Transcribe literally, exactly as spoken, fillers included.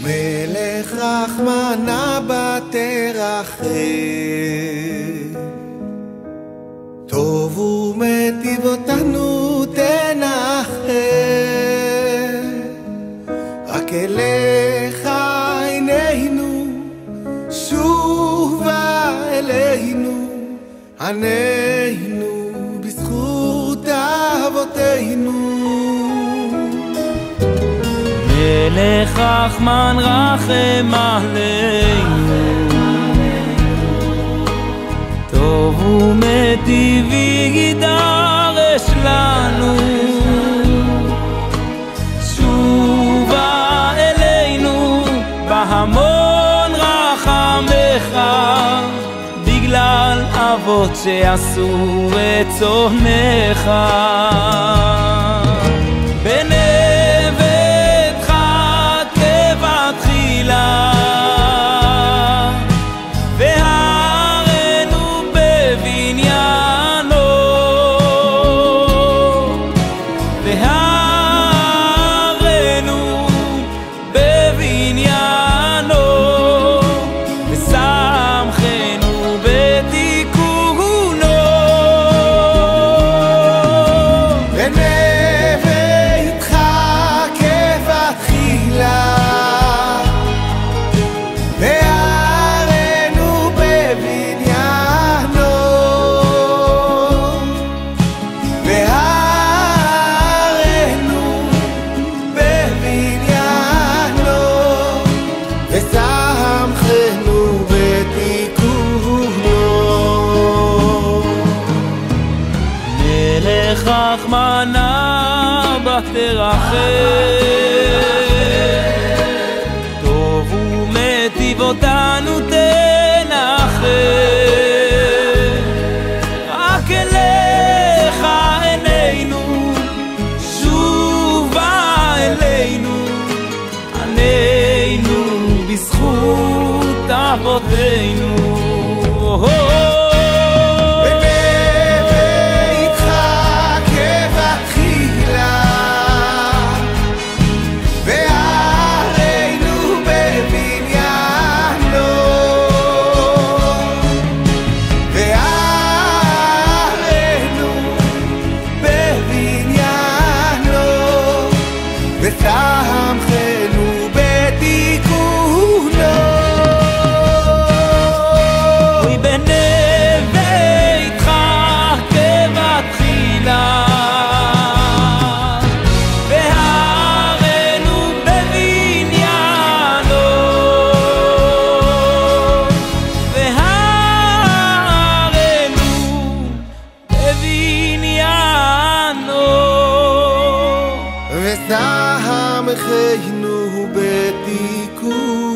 מלך רחמנה בתרחם, טוב ומטיב אותנו תנחם. רק אליך עינינו שובה אלינו, ענינו בזכות אבותינו. מלך רחמן רחם עלינו, טוב ומטיב יידרש לנו. שובה אלינו בהמון רחמך, בגלל אבות שעשו רצונך. רחמנה בתרחם, טוב ומטיב אותנו תנחם. רק אליך עינינו שובה אלינו, ענינו בזכות אבותינו. ושמחנו בתיקונו. אוי בנביתך כבתחילה, והרנו בבניינו, והרנו בבניינו. ושמחנו בתיקונו.